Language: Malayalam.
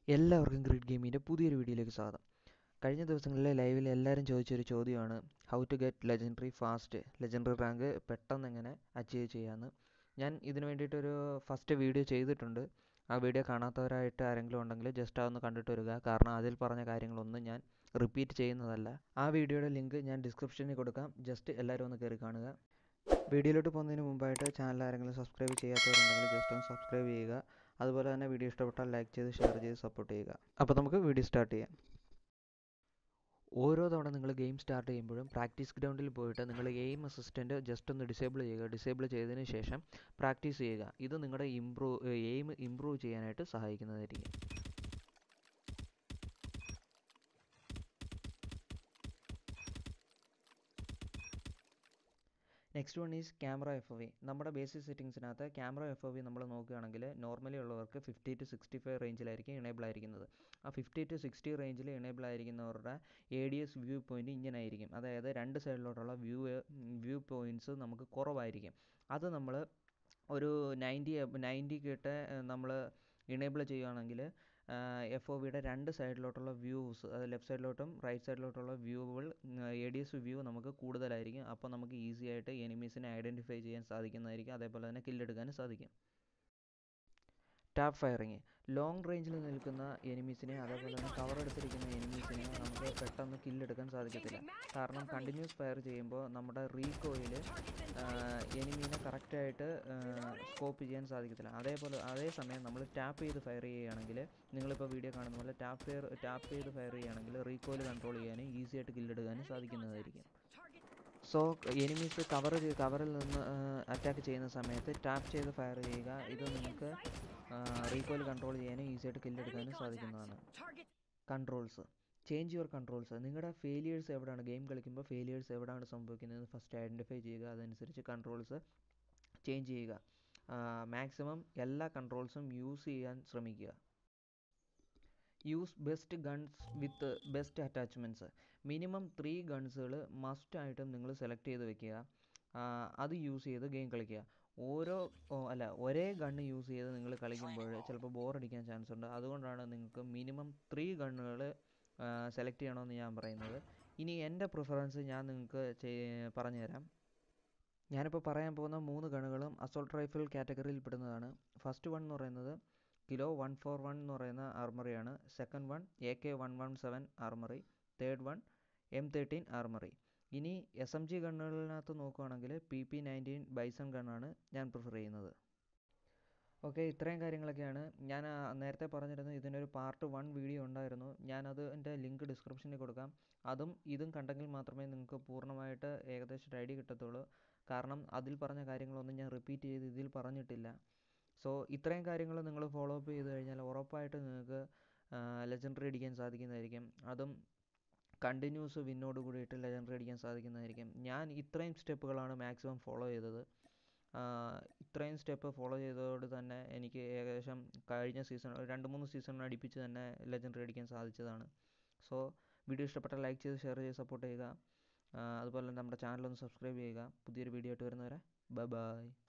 എല്ലാവർക്കും ഗ്രിഡ് ഗെയിമിൻ്റെ പുതിയൊരു വീഡിയോയിലേക്ക് സ്വാഗതം. കഴിഞ്ഞ ദിവസങ്ങളിലെ ലൈവിൽ എല്ലാവരും ചോദിച്ചൊരു ചോദ്യമാണ് how to get legendary fast, legendary rank പെട്ടെന്ന് എങ്ങനെ അച്ചീവ് ചെയ്യാമെന്ന്. ഞാൻ ഇതിനു വേണ്ടിയിട്ടൊരു ഫസ്റ്റ് വീഡിയോ ചെയ്തിട്ടുണ്ട്. ആ വീഡിയോ കാണാത്തവരായിട്ട് ആരെങ്കിലും ഉണ്ടെങ്കിൽ ജസ്റ്റ് അതൊന്ന് കണ്ടിട്ട് വരിക. കാരണം അതിൽ പറഞ്ഞ കാര്യങ്ങളൊന്നും ഞാൻ റിപ്പീറ്റ് ചെയ്യുന്നതല്ല. ആ വീഡിയോയുടെ ലിങ്ക് ഞാൻ ഡിസ്ക്രിപ്ഷനിൽ കൊടുക്കാം. ജസ്റ്റ് എല്ലാവരും ഒന്ന് കയറി കാണുക. വീഡിയോയിലോട്ട് പോകുന്നതിന് മുമ്പായിട്ട് ചാനൽ ആരെങ്കിലും സബ്സ്ക്രൈബ് ചെയ്യാത്തവരുണ്ടെങ്കിൽ ജസ്റ്റ് ഒന്ന് സബ്സ്ക്രൈബ് ചെയ്യുക. അതുപോലെ തന്നെ വീഡിയോ ഇഷ്ടപ്പെട്ടാൽ ലൈക്ക് ചെയ്ത് ഷെയർ ചെയ്ത് സപ്പോർട്ട് ചെയ്യുക. അപ്പോൾ നമുക്ക് വീഡിയോ സ്റ്റാർട്ട് ചെയ്യാം. ഓരോ തവണ നിങ്ങൾ ഗെയിം സ്റ്റാർട്ട് ചെയ്യുമ്പോഴും പ്രാക്ടീസ് ഗ്രൗണ്ടിൽ പോയിട്ട് നിങ്ങൾ എയിം അസിസ്റ്റൻറ്റ് ജസ്റ്റ് ഒന്ന് ഡിസേബിൾ ചെയ്യുക. ഡിസേബിൾ ചെയ്തതിന് ശേഷം പ്രാക്ടീസ് ചെയ്യുക. ഇത് നിങ്ങളുടെ എയിം ഇമ്പ്രൂവ് ചെയ്യാനായിട്ട് സഹായിക്കുന്നതായിരിക്കും. Next one is camera FOV. നമ്മുടെ ബേസിക് സെറ്റിങ്സിനകത്ത് ക്യാമറ FOV നമ്മൾ നോക്കുകയാണെങ്കിൽ നോർമലി ഉള്ളവർക്ക് 50 to 65 റേഞ്ചിലായിരിക്കും എനേബിൾ ആയിരിക്കുന്നത്. ആ 50 to 60 റേഞ്ചിൽ എനേബിൾ ആയിരിക്കുന്നവരുടെ ADS വ്യൂ പോയിൻറ്റ് ഇങ്ങനെ ആയിരിക്കും. അതായത് രണ്ട് സൈഡിലോട്ടുള്ള വ്യൂ പോയിൻറ്റ്സ് നമുക്ക് കുറവായിരിക്കും. അത് നമ്മൾ ഒരു 90 കിട്ട് നമ്മൾ എനേബിൾ ചെയ്യുകയാണെങ്കിൽ FOVയുടെ രണ്ട് സൈഡിലോട്ടുള്ള വ്യൂസ്, അത് ലെഫ്റ്റ് സൈഡിലോട്ടും റൈറ്റ് സൈഡിലോട്ടുള്ള വ്യൂകൾ ADS വ്യൂ നമുക്ക് കൂടുതലായിരിക്കും. അപ്പോൾ നമുക്ക് ഈസി ആയിട്ട് എനിമീസിനെ ഐഡൻറ്റിഫൈ ചെയ്യാൻ സാധിക്കുന്നതായിരിക്കും. അതേപോലെ തന്നെ കില്ലെടുക്കാനും സാധിക്കും. ടാപ്പ് ഫയറിങ്, ലോങ് റേഞ്ചിൽ നിൽക്കുന്ന എനിമീസിനെ അതേപോലെ തന്നെ കവർ എടുത്തിരിക്കുന്ന എനിമീസിനെ നമുക്ക് പെട്ടെന്ന് കില്ലെടുക്കാൻ സാധിക്കത്തില്ല. കാരണം കണ്ടിന്യൂസ് ഫയർ ചെയ്യുമ്പോൾ നമ്മുടെ റീകോയിൽ എനിമീനെ കറക്റ്റായിട്ട് സ്കോപ്പ് ചെയ്യാൻ സാധിക്കത്തില്ല. അതേസമയം നമ്മൾ ടാപ്പ് ചെയ്ത് ഫയർ ചെയ്യുകയാണെങ്കിൽ, നിങ്ങളിപ്പോൾ വീഡിയോ കാണുന്ന പോലെ ടാപ്പ് ചെയ്ത് ഫയർ ചെയ്യുകയാണെങ്കിൽ റീകോയിൽ കൺട്രോൾ ചെയ്യാനും ഈസി ആയിട്ട് കില്ലെടുക്കാനും സാധിക്കുന്നതായിരിക്കും. സോ എനിമീസ് കവറിൽ നിന്ന് അറ്റാക്ക് ചെയ്യുന്ന സമയത്ത് ടാപ്പ് ചെയ്ത് ഫയർ ചെയ്യുക. ഇത് നിങ്ങൾക്ക് റീകോയിൽ കൺട്രോൾ ചെയ്യാനും ഈസി ആയിട്ട് കില്ലെടുക്കാനും സാധിക്കുന്നതാണ്. Controls, change your controls. നിങ്ങളുടെ ഫെയിലിയേഴ്സ് എവിടെയാണ്, ഗെയിം കളിക്കുമ്പോൾ ഫെയിലിയേഴ്സ് എവിടെയാണ് സംഭവിക്കുന്നത് ഫസ്റ്റ് ഐഡൻറ്റിഫൈ ചെയ്യുക. അതനുസരിച്ച് കൺട്രോൾസ് ചേഞ്ച് ചെയ്യുക. മാക്സിമം എല്ലാ കൺട്രോൾസും യൂസ് ചെയ്യാൻ ശ്രമിക്കുക. Use best guns with best attachments. Minimum 3 ഗൺസുകൾ മസ്റ്റായിട്ടും നിങ്ങൾ സെലക്ട് ചെയ്ത് വെക്കുക. അത് യൂസ് ചെയ്ത് ഗെയിം കളിക്കുക. ഒരേ ഗണ്ണ് യൂസ് ചെയ്ത് നിങ്ങൾ കളിക്കുമ്പോൾ ചിലപ്പോൾ ബോറടിക്കാൻ ചാൻസ് ഉണ്ട്. അതുകൊണ്ടാണ് നിങ്ങൾക്ക് മിനിമം 3 ഗണ്ണുകൾ സെലക്ട് ചെയ്യണമെന്ന് ഞാൻ പറയുന്നത്. ഇനി എൻ്റെ പ്രിഫറൻസ് ഞാൻ നിങ്ങൾക്ക് പറഞ്ഞുതരാം. ഞാനിപ്പോൾ പറയാൻ പോകുന്ന 3 ഗണ്ണുകളും അസോൾട്ട് റൈഫിൾ കാറ്റഗറിയിൽ പെടുന്നതാണ്. ഫസ്റ്റ് വൺ എന്ന് പറയുന്നത് കിലോ 141 എന്ന് പറയുന്ന ആർമറിയാണ്. Second one AK-117 armoury. Third one M13 armoury. ഇനി SMG ഗണ്ണുകളിനകത്ത് നോക്കുകയാണെങ്കിൽ PP-19 ബൈസൺ ഗണ്ണാണ് ഞാൻ പ്രിഫർ ചെയ്യുന്നത്. ഓക്കെ, ഇത്രയും കാര്യങ്ങളൊക്കെയാണ്. ഞാൻ നേരത്തെ പറഞ്ഞിരുന്നു ഇതിനൊരു പാർട്ട് 1 വീഡിയോ ഉണ്ടായിരുന്നു. ഞാനത് എൻ്റെ ലിങ്ക് ഡിസ്ക്രിപ്ഷനിൽ കൊടുക്കാം. ഇതും കണ്ടെങ്കിൽ മാത്രമേ നിങ്ങൾക്ക് പൂർണ്ണമായിട്ട് ഏകദേശം ഒരു ഐഡിയ കിട്ടത്തുള്ളൂ. കാരണം അതിൽ പറഞ്ഞ കാര്യങ്ങളൊന്നും ഞാൻ റിപ്പീറ്റ് ചെയ്ത് ഇതിൽ പറഞ്ഞിട്ടില്ല. സോ ഇത്രയും കാര്യങ്ങൾ നിങ്ങൾ ഫോളോ അപ്പ് ചെയ്ത് കഴിഞ്ഞാൽ ഉറപ്പായിട്ട് നിങ്ങൾക്ക് ലെജൻഡറി അടിക്കാൻ സാധിക്കുന്നതായിരിക്കും. അതും കണ്ടിന്യൂസ് വിന്നോട് കൂടിയിട്ട് ലെജൻഡറി അടിക്കാൻ സാധിക്കുന്നതായിരിക്കും. ഞാൻ ഇത്രയും സ്റ്റെപ്പുകളാണ് മാക്സിമം ഫോളോ ചെയ്തത്. ഇത്രയും സ്റ്റെപ്പ് ഫോളോ ചെയ്തതോട് തന്നെ എനിക്ക് ഏകദേശം കഴിഞ്ഞ സീസൺ 2-3 സീസൺ അടുപ്പിച്ച് തന്നെ ലെജൻഡറി അടിക്കാൻ സാധിച്ചതാണ്. സോ വീഡിയോ ഇഷ്ടപ്പെട്ടാൽ ലൈക്ക് ചെയ്ത് ഷെയർ ചെയ്ത് സപ്പോർട്ട് ചെയ്യുക. അതുപോലെ നമ്മുടെ ചാനലൊന്ന് സബ്സ്ക്രൈബ് ചെയ്യുക. പുതിയൊരു വീഡിയോ ആയിട്ട് വരുന്നവരെ ബൈ.